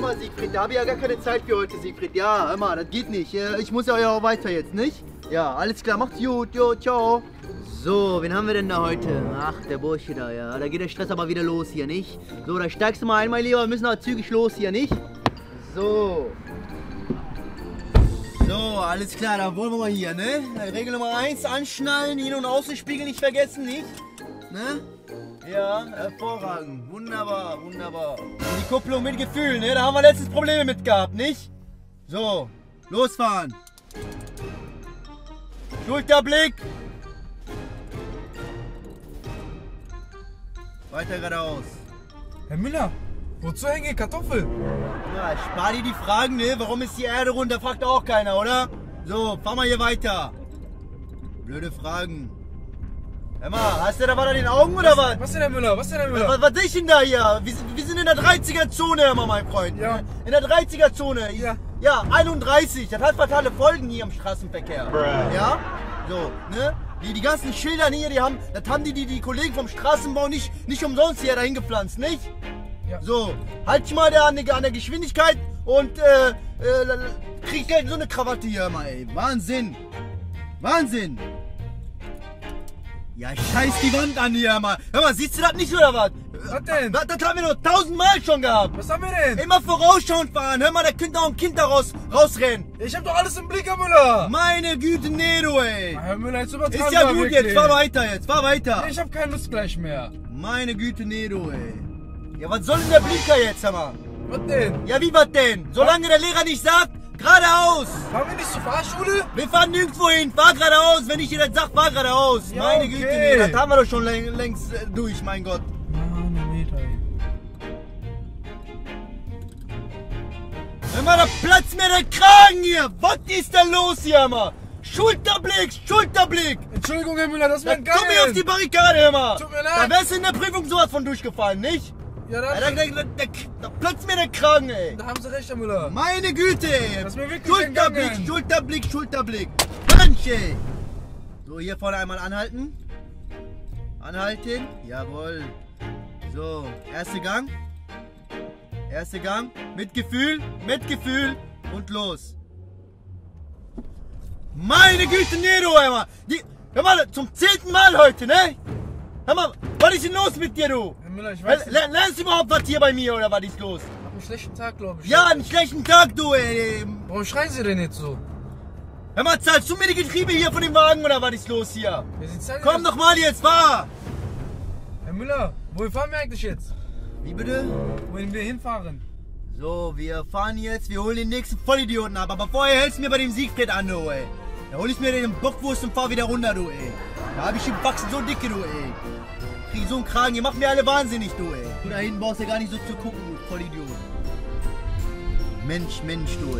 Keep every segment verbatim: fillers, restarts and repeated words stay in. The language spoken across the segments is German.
mal, Siegfried, da habe ich ja gar keine Zeit für heute, Siegfried. Ja, hör mal, das geht nicht. Ich muss ja auch weiter jetzt, nicht? Ja, alles klar, macht's gut, jo, ciao. So, wen haben wir denn da heute? Ach, der Bursche da, ja. Da geht der Stress aber wieder los hier, nicht? So, da steigst du mal ein, mein Lieber, wir müssen aber zügig los hier, nicht? So. So, alles klar, da wollen wir mal hier, ne? Regel Nummer eins, anschnallen, Hin- und Außenspiegel nicht vergessen, nicht? Ne? Ja, hervorragend. Wunderbar, wunderbar. Und die Kupplung mit Gefühl, ne? Da haben wir letztens Probleme mit gehabt, nicht? So, losfahren. Schulterblick. Weiter geradeaus. Herr Müller, wozu hängen hier Kartoffeln? Ja, spar dir die Fragen, ne? Warum ist die Erde runter? Fragt auch keiner, oder? So, fahr mal hier weiter. Blöde Fragen. Hör mal, hast du da was an den Augen oder was? Was denn, Herr Müller? Was denn, Herr Müller? Was, was ist denn da hier? Wir, wir sind in der dreißiger-Zone, hör mal, mein Freund. Ja. In der dreißiger-Zone. Ja. Ja, einunddreißig. Das hat fatale Folgen hier im Straßenverkehr. Bruh. Ja? So, ne? Die, die ganzen Schilder hier, die haben, das haben die, die, die Kollegen vom Straßenbau nicht, nicht umsonst hier dahin gepflanzt, nicht? Ja. So, halt dich mal da an der, an der Geschwindigkeit und äh, äh, krieg gleich so eine Krawatte hier mal, ey. Wahnsinn. Wahnsinn. Ja, scheiß die Wand an hier mal. Hör mal, siehst du das nicht oder was? Was denn? Das, das haben wir doch tausendmal schon gehabt. Was haben wir denn? Immer vorausschauend fahren. Hör mal, da könnte auch ein Kind da raus, rausrennen. Ich hab doch alles im Blick, Herr Müller. Meine Güte, nee, du, ey. Herr Müller, jetzt übertreiben Ist ja wir gut wirklich. jetzt, fahr weiter jetzt, fahr weiter. Ich hab keine Lust gleich mehr. Meine Güte, nee, du, ey. Ja, was soll denn der Blinker jetzt, hör mal? Was denn? Ja, wie was denn? Solange der Lehrer nicht sagt, geradeaus. Fahren wir nicht zur Fahrschule? Wir fahren nirgendwo hin, fahr geradeaus. Wenn ich dir das sag, fahr geradeaus. Ja, Meine okay. Güte, nee, das haben wir doch schon läng längst äh, durch, mein Gott. Mann, Meter, ey. Hör mal, da platzt mir der Kragen hier. Was ist denn los hier, mal? Schulterblick, Schulterblick. Entschuldigung, Herr Müller, das ist Da mein Gang. komm ich auf die Barrikade, hör mal. Tut mir leid. Da wärst du in der Prüfung sowas von durchgefallen, nicht? Ja, Ja, da, da, da, da, da platzt mir der Kragen, ey. da haben Sie recht, Herr Müller. Meine Güte, ey. Das ist mir wirklich Schulterblick, entgangen. Schulterblick, Schulterblick. Mensch, ey. So, hier vorne einmal anhalten. Anhalten. Jawohl. So, erster Gang. Erster Gang. Mit Gefühl, mit Gefühl. Und los. Meine Güte, nee, du, hör mal. Die, hör mal, zum zehnten Mal heute, ne? Hör mal, was ist denn los mit dir, du? Herr Müller, ich weiß nicht. Lern- Lernst du überhaupt was hier bei mir, oder was ist los? Ich hab einen schlechten Tag, glaube ich. Ja, einen schlechten Tag, du, ey. Warum schreien Sie denn jetzt so? Hör mal, zahlst du mir die Getriebe hier von dem Wagen, oder was ist los hier? Ja, Sie zeigen Komm das- doch mal jetzt, fahr! Herr Müller, wohin fahren wir eigentlich jetzt? Wie bitte? Wohin wir hinfahren? So, wir fahren jetzt, wir holen den nächsten Vollidioten ab, aber vorher hältst du mir bei dem Siegfried an, du, ey. Da hol ich mir den Bockwurst und fahr wieder runter, du, ey. Da hab ich den Wachsen so dicke, du, ey. Krieg so einen Kragen, ihr macht mir alle wahnsinnig, du, ey. Du da hinten brauchst ja gar nicht so zu gucken, du Vollidiot. Mensch, Mensch, du, ey.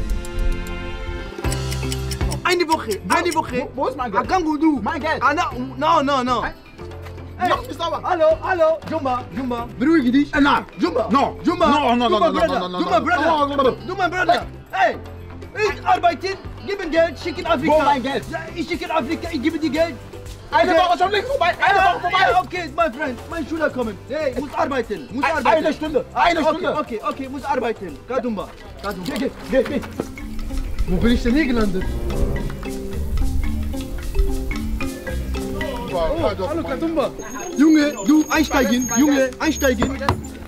Eine Woche, eine Woche. Wo, wo ist mein Geld? Agangu, du. Mein Geld. Ah, no, no, no, no. Hey, Mach mich sauber. Hallo, hallo, Jumba, Jumba, beruhige dich. Äh, nein. Jumba, No. Jumba, No, no, no, Jumba, no, no, Brother, no, no, Jumba, no. Brother, No, no, no. Jumba, Brother. Hey, ich arbeite, gib ihm Geld, schick in Afrika. Wo mein Geld? Ja, ich schicke in Afrika, ich gebe dir Geld. Eine Okay. Woche schon links vorbei. Eine Woche vorbei. Ja, okay, mein Freund, mein Schüler kommen. Hey, muss arbeiten, muss Ein- arbeiten. eine Stunde, eine okay, Stunde. Okay, okay, muss arbeiten. Kadumba, Kadumba. Geh, geh, geh, geh. Wo bin ich denn hier gelandet? Oh, Hallo, Kadumba. Junge, du einsteigen, Junge, einsteigen.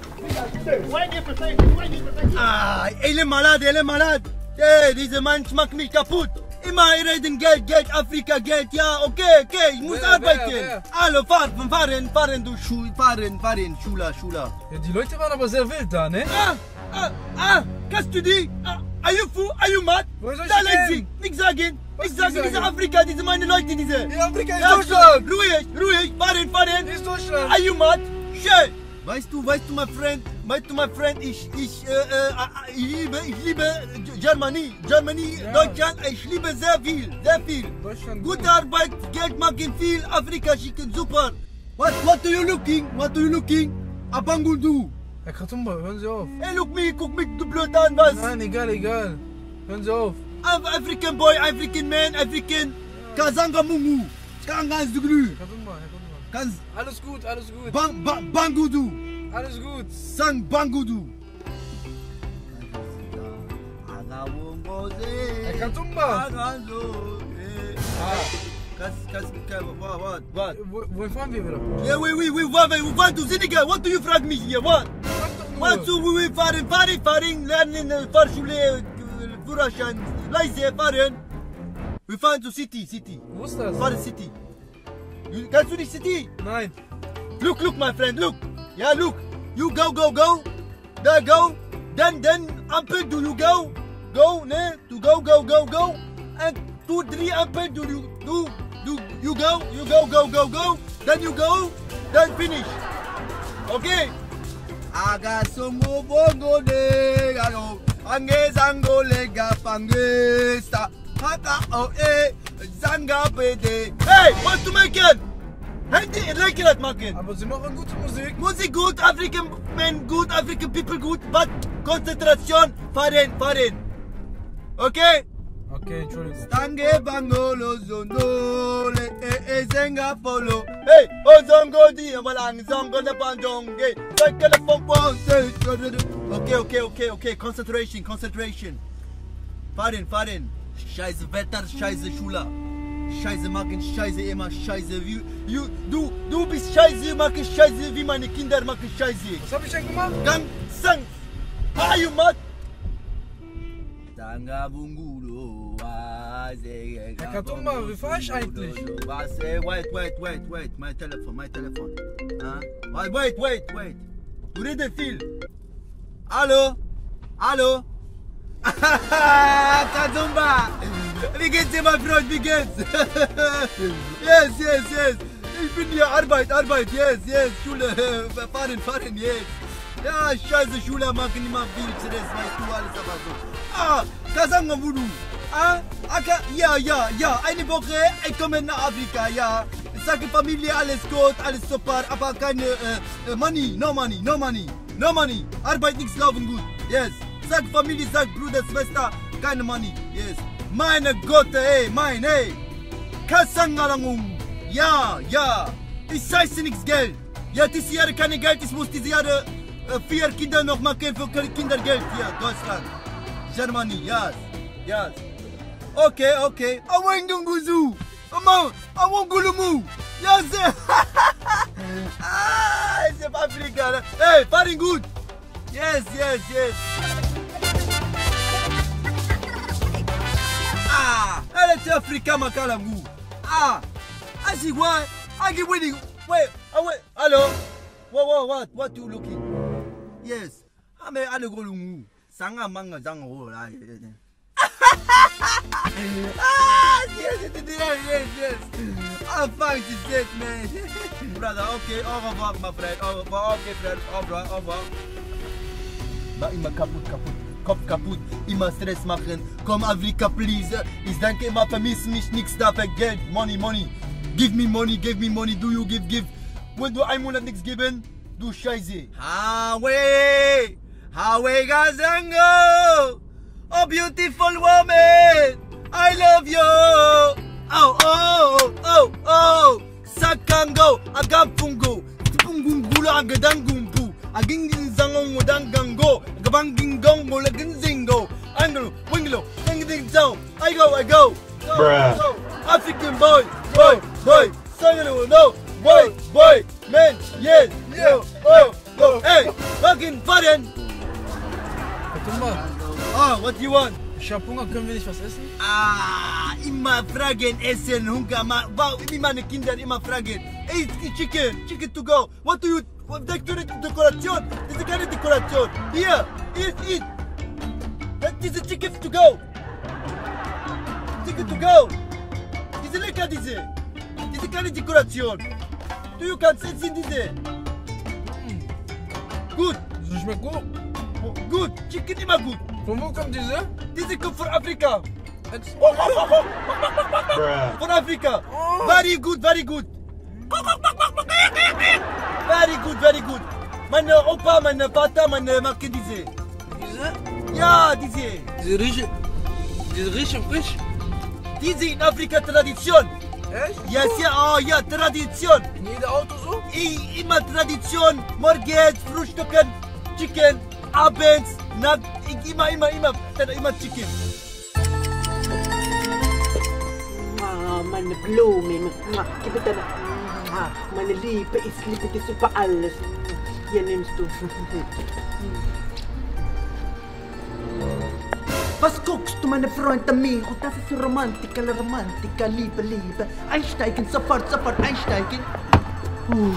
Ah, ele malad, ele malad. Hey, dieser Mann macht mich kaputt. Immer reden Geld, Geld, Afrika, Geld. Ja, okay, okay, ich muss Wer, arbeiten. wer, wer? Hallo, fahren, fahren, fahren, du Schu fahren, fahren, Schula, Schula. Ja, die Leute waren aber sehr wild da, ne? Ah, ah, ah, kannst du die? Ah, are you fool? Are you mad? Wo soll ich Da denn? lazy, nichts sagen. Was Nichts sagen, nicht diese sagen? Afrika, diese meine Leute, diese. Ja, Afrika ist Ja, Deutschland. Ruhig, ruhig, fahren, fahren. Hier ist Deutschland. Are you mad? Shit! Weißt du, weißt du, mein Freund, weißt du, mein Freund, ich, ich, äh, äh, ich liebe, ich liebe Germany, Germany, Ja. Deutschland, ich liebe sehr viel, sehr viel. Deutschland. Gute Arbeit, Geld machen viel, Afrika schicken, super. What, what do you looking? What do you looking? Abangundu. Herr Kratumba, hören Sie auf. Hey, look me, guck mich du blöd an, was? Nein, egal, egal. Hören Sie auf. Af- African boy, African man, African, Kazanga Mungu, Kangas du Glü, Herr Kratumba, Herr Kratumba. Kans, Alles gut, alles gut. Bang, Bang, Bangudu. Alles gut. Sang Bangudu. Jose. Katumba. Aganzo. Ah, Kas, kas, kas, what, what, what? wo, wohin fahren wir wieder? Yeah, we, we, we, we, we want to Senegal. What do you frag me here? What? Sag doch nur. Want to, we, we fahren, fahren, fahren, lernen, äh, Fahrschule, äh, Führerschein, leise fahren. We fahren to City, City. Wo ist das? Fahren City. You, kannst du nicht City? Nein. Look, look, my friend, look. Yeah, look. You go, go, go. There, go. Then, then, Ampel, do you go? Go, ne? To go, go, go, go. And two, three, Ampel, do you, do, do, you go? You go, go, go, go. Then you go. Then finish. Okay? Aga songo bongo de galo. Ange zango lega pangesta. Hata o e. Zanga pede. Hey, what to make it? Handy, like it, machen. Aber sie machen gute Musik. Musik gut, African men gut, African people gut, but Konzentration, fahren, fahren. Okay? Okay, Entschuldigung. Stange bangolo zondole, e e zenga polo. Hey, o zongo di, malang zongo na panjonge. Saka na pompon. Okay, okay, okay, okay, concentration, concentration. Fahren, fahren. Scheiße Wetter, scheiße Schule. Scheiße machen, scheiße immer, scheiße wie, you, du, du bist scheiße, machen scheiße, wie meine Kinder machen scheiße. Was hab ich denn gemacht? Gang, sang, how you mad? Tanga bungulo, waze. Herr Katumba, wie fahr ich eigentlich? Was, eh, wait, wait, wait, wait, my telephone, my telephone. Huh? Wait, wait, wait, wait. Du redest viel. Hallo? Hallo? Katumba! Wie geht's dir, mein Freund? Wie geht's? Yes, yes, yes. Ich bin hier, Arbeit, Arbeit, yes, yes. Schule, fahren, fahren, yes. Ja, scheiße, Schule machen immer viel Stress, weißt du, alles aber so. Ah, Kasanga Voodoo. Ah, aka, ja, ja, ja. Eine Woche, ich komme nach Afrika, ja. Ich sage Familie, alles gut, alles super, aber keine äh, Money, no money, no money, no money. Arbeit, nichts laufen gut, yes. Sag Familie, sag Bruder, Schwester, keine Money, yes. Meine Gott, ey, mein, ey. Kassangalangung. Ja, ja. Ich scheiße nichts Geld. Ja, dieses Jahr keine Geld. Ich muss dieses Jahr äh, vier Kinder noch machen für Kindergeld hier, Deutschland. Germany, yes, yes. Okay, okay. Awengunguzu. Amo, awongulumu. Yes. Ah, it's Afrika. Hey, fahren gut. Yes, yes, yes. Ah, elle est Africa Makalangu. Ah, I see why. I get winning. Wait, oh wait, hello. What, what, what, what you looking? Yes, I'm a Allegolungu. Sanga manga zango. Ah, yes, yes, yes, yes. I'm fine to say, man. Brother, okay, au revoir, my friend. Au revoir, okay, friend. Au revoir, au revoir. Mach immer kaputt, kaputt. Kopf kaputt, immer Stress machen. Komm, Afrika, please. Ich denke immer, vermiss mich nichts dafür. Geld, money, money. Give me money, give me money. Do you give, give. Wenn du einen Monat nichts geben, du Scheiße. Hawe, Hawe Gazango. Oh, beautiful woman. I love you. Oh, oh, oh, oh. Sakango, Agapungo. Pungungula, Agadangumbu. Aging Zangong, Dangango. Gabanging gong, Molagan Zingo. Anglo, Winglo, Ding Zone. I go, I go. Go, go. African boy, boy, boy. Sangalo, no. Boy, boy, man, yes, yo, oh, oh, hey, fucking foreign. Katumba, Ah, what do you want? ich hab Hunger, können wir nicht was essen? Ah, immer fragen, essen, Hunger, ma, wow, wie meine Kinder immer fragen. Hey, chicken, chicken to go. What do you, what do you Dekoration? Das ist keine Dekoration. Hier, eat, eat. Das ist chicken to go. Chicken to go. Diese lecker, diese. Diese keine Dekoration. Du, you kannst essen, diese. Gut, Das schmeckt gut. gut, chicken immer gut. Von wo kommt diese? Diese kommt von Afrika. Ex- Von Afrika. Very good, very good. Very good, very good. Meine Opa, meine Vater, meine machen diese. Diese? Ja, diese. Diese riechen. Diese riechen frisch. Diese in Afrika Tradition. Echt? Yes, ja, oh, ja, Tradition. In jedem Auto so? I, immer Tradition. Morgens, Frühstücken, Chicken, abends, Nacht, immer, immer, immer, immer Chicken. meine Blume. Gib mir deine... Meine Liebe, ich liebe dich über alles. Hier nimmst du. Was guckst du, meine Freunde, amigo? Das ist Romantiker, Romantiker, Liebe, Liebe. Einsteigen, sofort, sofort einsteigen. Uh.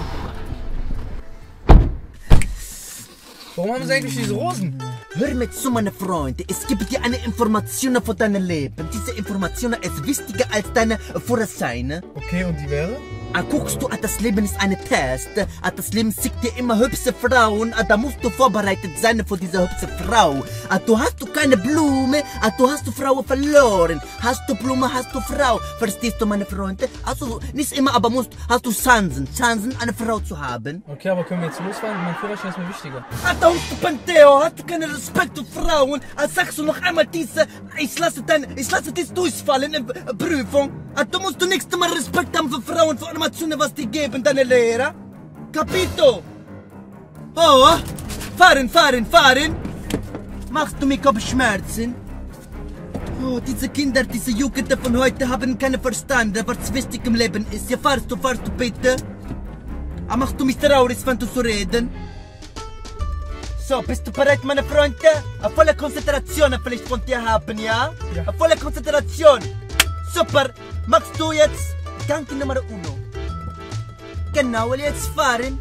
Warum haben sie eigentlich diese Rosen? Hör mir zu, meine Freunde. Es gibt dir eine Information von deinem Leben. Diese Information ist wichtiger als deine Vorurteile. Okay, und die wäre? Ah, guckst du, ah, das Leben ist ein Test. Ah, das Leben schickt dir immer hübsche Frauen. Ah, da musst du vorbereitet sein für diese hübsche Frau. Ah, du hast du keine Blume. Ah, du hast du Frau verloren. Hast du Blume, hast du Frau. Verstehst du, meine Freunde? Also, nicht immer, aber musst, hast du Chancen. Chancen, eine Frau zu haben. Okay, aber können wir jetzt losfahren? Mein Führerschein ist mir wichtiger. Ah, da hast du Panteo. Hast du keinen Respekt für Frauen? Ah, sagst du noch einmal diese, ich lasse dein, ich lasse dich durchfallen in äh, Prüfung. Ah, du musst du nächstes Mal Respekt haben für Frauen, für Informationen, was die geben, deine Lehrer. Capito? Oh, fahren, fahren, fahren. Machst du mir Kopfschmerzen? Oh, diese Kinder, diese Jugend von heute haben keine Verstand, was wichtig im Leben ist. Ja, fahrst du, fahrst du bitte? Ah, machst du mich traurig, wenn du so reden? So, bist du bereit, meine Freunde? Eine volle Konzentration vielleicht von dir haben, ja? Ja. Eine volle Konzentration. Super. Machst du jetzt Gang Nummer uno. Genau, jetzt fahren.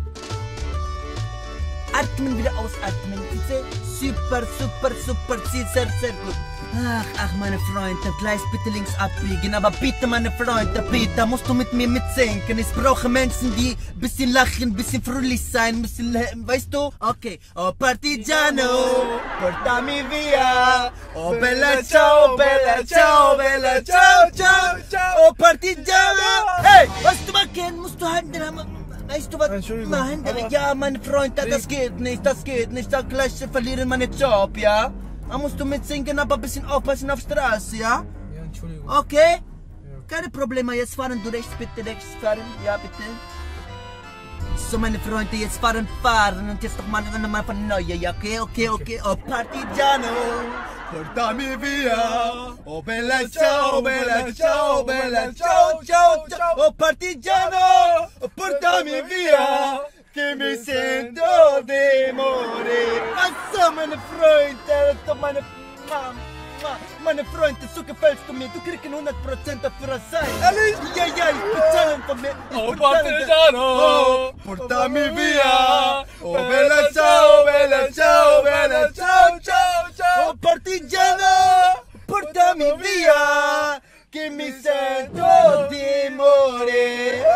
Atmen, wieder ausatmen. Super, super, super, sehr, sehr, sehr gut. Ach, ach, meine Freunde, gleich bitte links abbiegen. Aber bitte, meine Freunde, bitte, musst du mit mir mitsenken. Ich brauche Menschen, die ein bisschen lachen, ein bisschen fröhlich sein, ein bisschen, weißt du? Okay. Oh, Partigiano, portami via. Oh, bella ciao, bella ciao, bella ciao, ciao, ciao. Oh, Partigiano. Hey, was du mal kennen, musst du halten, weißt du was? Entschuldigung. Nein, ja, meine Freunde, das geht nicht, das geht nicht. Da gleich verlieren meine Job, ja? Da musst du mitsingen, aber ein bisschen aufpassen auf der Straße, ja? Ja, Entschuldigung. Okay? Keine Probleme, jetzt fahren du rechts, bitte rechts fahren, ja bitte. So, meine Freunde, jetzt fahren, fahren und jetzt noch mal, noch mal von neu, ja, okay, okay, okay. Oh, Partigiano, portami via. Oh, bella ciao, bella ciao, bella ciao, ciao, ciao. Oh, Partigiano, portami via. Que me sento de morir. Also, meine Freunde, doch meine, meine Freunde, so gefällst du mir. Du kriegst hundert Prozent dafür sein. Ehrlich? Ja, ja, ich bezahle von mir. Oh, Partigiano, portami via. Oh, bella ciao, bella ciao, bella ciao, ciao, ciao. Oh, Partigiano, portami via. Que me sento de morir.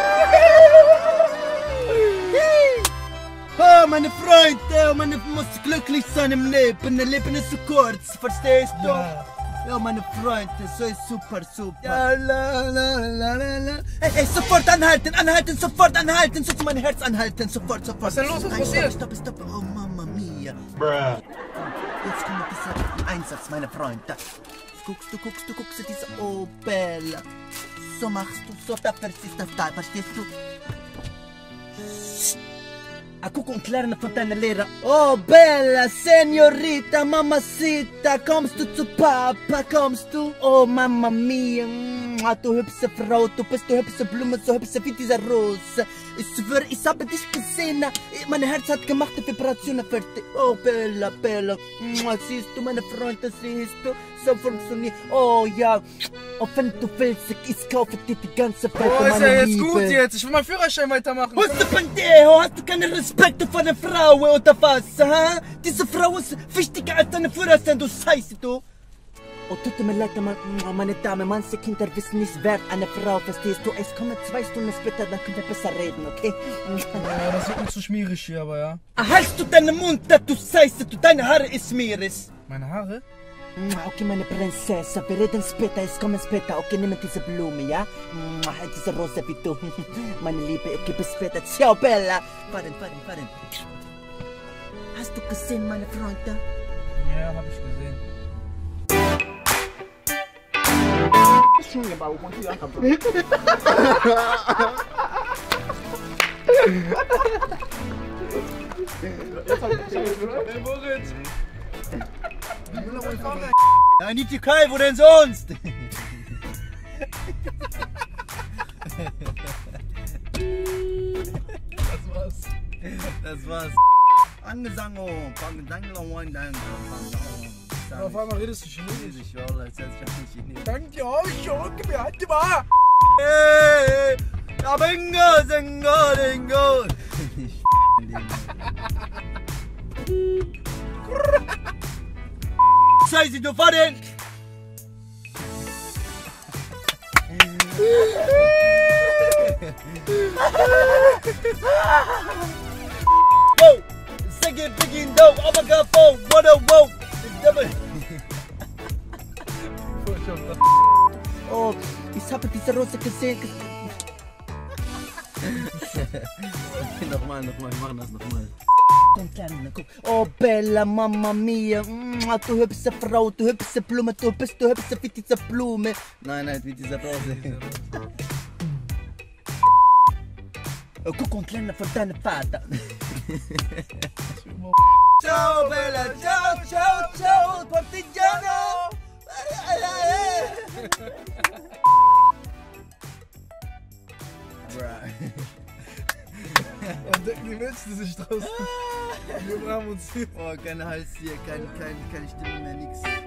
Oh, meine Freunde, oh, meine, muss glücklich sein im Leben. Das Leben ist so kurz, verstehst du? Ja. Ja, meine Freunde, so ist super, super. Ja, la, la, la, la, la. Hey, hey, sofort anhalten, anhalten, sofort anhalten, so mein Herz anhalten, sofort, sofort. Was ist denn los, was Nein, passiert? Stopp, stopp, stopp, oh, Mama mia. Bruh. Jetzt kommt dieser Einsatz, meine Freunde. Guckst du, guckst du, guckst du, diese, oh, Bella. So machst du, so, da verstehst du, da, verstehst du? Ah, guck und lerne von deiner Lehrer. Oh, Bella, Senorita, Mamacita, kommst du zu Papa, kommst du? Oh, Mama mia, du hübsche Frau, du bist du hübsche Blume, so hübsche wie diese Rose. Ich schwöre, ich habe dich gesehen, mein Herz hat gemacht, die Vibrationen für dich. Oh, Bella, Bella, siehst du, meine Freunde, siehst du, so funktioniert. Oh, ja, oh, wenn du willst, ich kaufe dir die ganze Welt, Oh, ist meine ja jetzt Liebe. gut jetzt. Ich will meinen Führerschein weitermachen. Was du Pendejo? Hast du keinen Respekt vor einer Frau oder was? Ha? Diese Frau ist wichtiger als deine Führerschein, du Scheiße, du! Oh, tut mir leid, meine Dame, manche Kinder wissen nicht wert eine Frau, verstehst du? Es kommen zwei Stunden später, dann können wir besser reden, okay? Ja, das wird mir zu schmierig hier, aber ja. Erhaltst du deinen Mund, du Scheiße, du, deine Haare ist Meeres. Meine Haare? Okay, meine Prinzessin, wir reden später, es kommen später. Okay, nimm diese Blume, ja? Diese Rose wie du. Meine Liebe, okay, bis später. Ciao, Bella. Fahren, fahren, fahren. Hast du gesehen, meine Freunde? Ja, hab ich gesehen. Moritz! Ja, in die Türkei, wo denn sonst? das war's. Angesango, Pangdango, Wandango, Auf einmal redest du Chinesisch. Ich war das hört sich auch nicht Chinesisch. Danke, ja, ich schon, gib mir Hand mal. Hey, ja, bingo, singo, dingo. Scheiße, du Vater! Wow! Second picking dope, oh my god, phone, what a wow! Oh, ich habe diese Rose gesehen. Nochmal, nochmal, wir machen das nochmal. Komm, Kleine, guck. Oh, Bella, Mamma mia. Du hübsche Frau, du hübsche Blume, du bist du hübsche wie diese Blume. Nein, nein, wie diese Rose. Oh, guck, und Kleine von deinem Vater. Ciao, Bella, ciao, ciao, ciao, Partigiano. Und denken die Menschen sich draußen. Wir haben uns hier. Oh, kein Hals hier, kein, kein, keine Stimme mehr, nix.